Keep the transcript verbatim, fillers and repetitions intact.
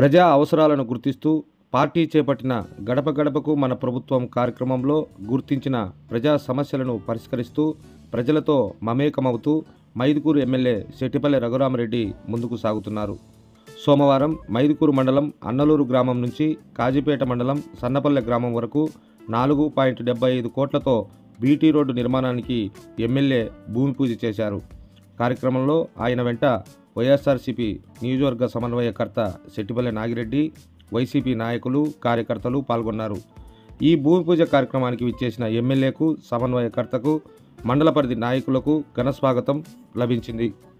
ప్రజా అవసరాలను గుర్తిస్తూ పార్టీ చేపట్టిన గడప గడపకు మన ప్రభుత్వం కార్యక్రమంలో గుర్తించిన ప్రజా సమస్యలను పరిష్కరిస్తూ ప్రజలతో మమేకమవుతూ మైదుకూరు ఎమ్మెల్యే శెట్టిపల్లె రఘురామరెడ్డి ముందుకు సాగుతున్నారు. సోమవారం మైదుకూరు మండలం అన్నలూరు గ్రామం నుంచి కాజీపేట మండలం సన్నపల్లె గ్రామం వరకు నాలుగు పాయింట్ డెబ్బై ఐదు కోట్లతో బీటీ రోడ్డు నిర్మాణానికి ఎమ్మెల్యే భూమి పూజ చేశారు. కార్యక్రమంలో ఆయన వెంట వైఎస్ఆర్సీపీ నియోజకవర్గ సమన్వయకర్త శెట్టిపల్లె నాగిరెడ్డి, వైసీపీ నాయకులు, కార్యకర్తలు పాల్గొన్నారు. ఈ భూమి పూజ కార్యక్రమానికి విచ్చేసిన ఎమ్మెల్యేకు, సమన్వయకర్తకు, మండల పరిధి నాయకులకు ఘన స్వాగతం లభించింది.